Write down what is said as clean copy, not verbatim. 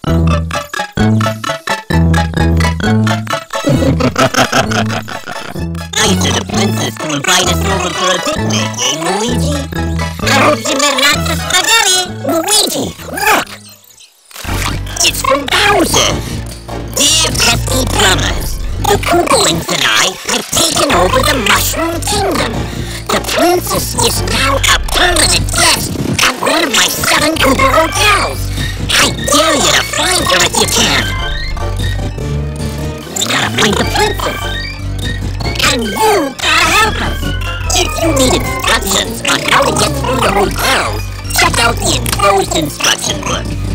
Nice of the princess to invite us over for a picnic, eh, Luigi? I hope she made lots of spaghetti. Luigi, look! It's from Bowser. Dear pesky plumbers, the Koopalings and I have taken over the Mushroom Kingdom. The princess is now a permanent guest at one of my 7 Koopa hotels. I dare you to find her if you can. We gotta find the princess. And you gotta help us. If you need instructions on how to get through the hotels, check out the enclosed instruction book.